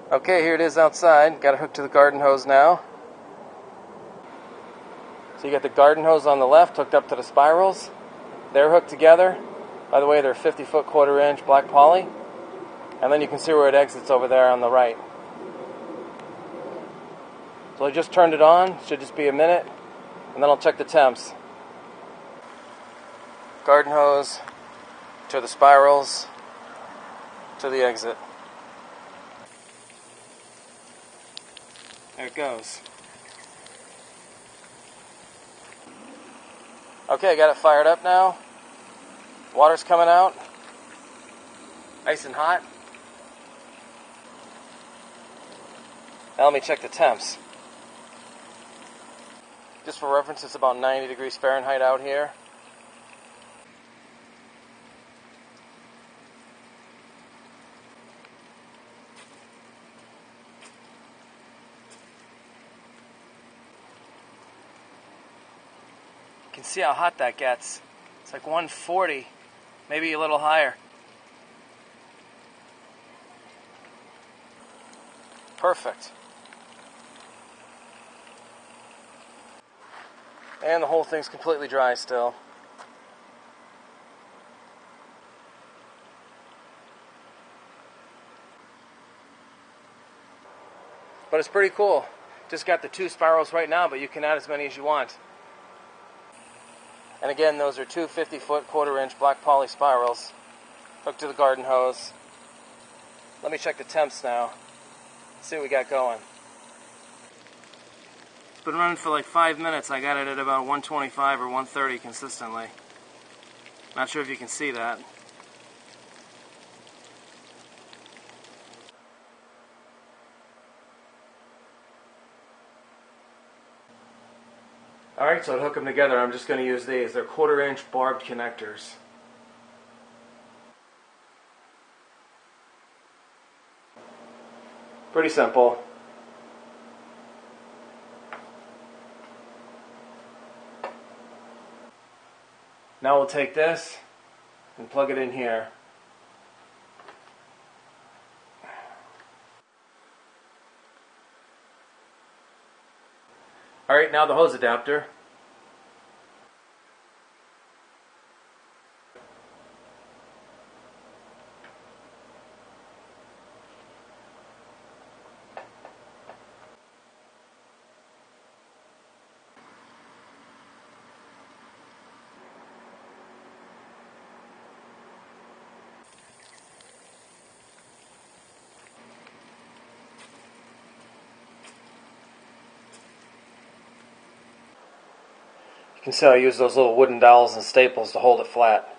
Okay, here it is outside. Got it hooked to the garden hose now. So you got the garden hose on the left hooked up to the spirals. They're hooked together. By the way, they're 50-foot 1/4 inch black poly. And then you can see where it exits over there on the right. So I just turned it on. Should just be a minute. And then I'll check the temps. Garden hose to the spirals to the exit. There it goes. Okay, got it fired up now. Water's coming out. Nice and hot. Now let me check the temps. Just for reference, it's about 90 degrees Fahrenheit out here. You can see how hot that gets. It's like 140, maybe a little higher. Perfect. And the whole thing's completely dry still. But it's pretty cool. Just got the 2 spirals right now, but you can add as many as you want. And again, those are 2 50-foot 1/4 inch black poly spirals hooked to the garden hose. Let me check the temps now. See what we got going. It's been running for like 5 minutes. I got it at about 125 or 130 consistently. Not sure if you can see that. Alright, so to hook them together, I'm just going to use these. They're 1/4 inch barbed connectors. Pretty simple. Now we'll take this and plug it in here. Alright, now the hose adapter. You can see I use those little wooden dowels and staples to hold it flat.